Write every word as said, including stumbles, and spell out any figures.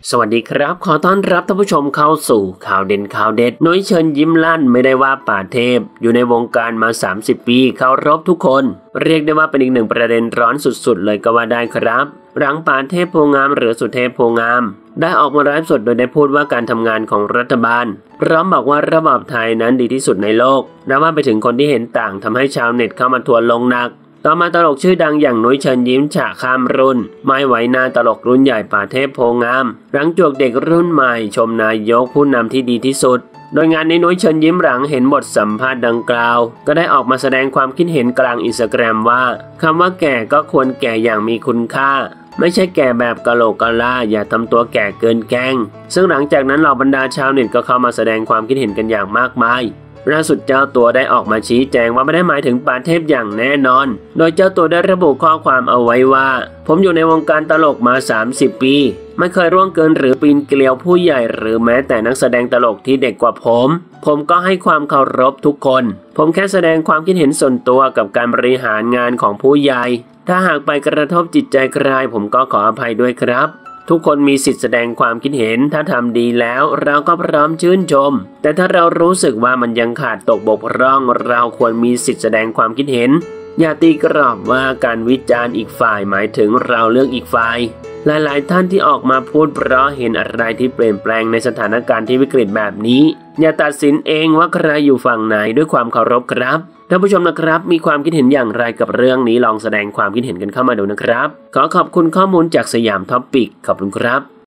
สวัสดีครับขอต้อนรับท่านผู้ชมเข้าสู่ข่าวเด่นข่าวเด็ดนุ้ยเชิญยิ้มลั่นไม่ได้ว่าป่าเทพอยู่ในวงการมาสามสิบปีเคารพทุกคนเรียกได้ว่าเป็นอีกหนึ่งประเด็นร้อนสุดๆเลยก็ว่าได้ครับหลังป่าเทพโพงามหรือสุเทพโพงามได้ออกมาไลฟ์สดโดยได้พูดว่าการทำงานของรัฐบาลพร้อมบอกว่าระบอบไทยนั้นดีที่สุดในโลกและว่าไปถึงคนที่เห็นต่างทำให้ชาวเน็ตเข้ามาทัวร์ลงหนักต่อมาตลกชื่อดังอย่างนุ้ยเชิญยิ้มฉะข้ามรุ่นไม่ไหวหน้าตลกรุ่นใหญ่ป่าเทพโพงามหลังจวกเด็กรุ่นใหม่ชมนายกผู้นำที่ดีที่สุดโดยงานนี้นุ้ยเชิญยิ้มหลังเห็นบทสัมภาษณ์ดังกล่าวก็ได้ออกมาแสดงความคิดเห็นกลางอินสตาแกรมว่าคำว่าแก่ก็ควรแก่อย่างมีคุณค่าไม่ใช่แก่แบบกะโหลกกะลาอย่าทำตัวแก่เกินแกล้งซึ่งหลังจากนั้นเหล่าบรรดาชาวเน็ตก็เข้ามาแสดงความคิดเห็นกันอย่างมากมายล่าสุดเจ้าตัวได้ออกมาชี้แจงว่าไม่ได้หมายถึงป่าเทพอย่างแน่นอนโดยเจ้าตัวได้ระบุข้อความเอาไว้ว่าผมอยู่ในวงการตลกมาสามสิบปีไม่เคยร่วงเกินหรือปีนเกลียวผู้ใหญ่หรือแม้แต่นักแสดงตลกที่เด็กกว่าผมผมก็ให้ความเคารพทุกคนผมแค่แสดงความคิดเห็นส่วนตัวกับการบริหารงานของผู้ใหญ่ถ้าหากไปกระทบจิตใจใครผมก็ขออภัยด้วยครับทุกคนมีสิทธิแสดงความคิดเห็นถ้าทำดีแล้วเราก็พร้อมชื่นชมแต่ถ้าเรารู้สึกว่ามันยังขาดตกบกพร่องเราควรมีสิทธิแสดงความคิดเห็นอย่าตีกรอบว่าการวิจารณ์อีกฝ่ายหมายถึงเราเลือกอีกฝ่ายหลายๆท่านที่ออกมาพูดเพราะเห็นอะไรที่เปลี่ยนแปลงในสถานการณ์ที่วิกฤตแบบนี้อย่าตัดสินเองว่าใครอยู่ฝั่งไหนด้วยความเคารพครับท่านผู้ชมนะครับมีความคิดเห็นอย่างไรกับเรื่องนี้ลองแสดงความคิดเห็นกันเข้ามาดูนะครับขอขอบคุณข้อมูลจากสยามท็อปปิกขอบคุณครับ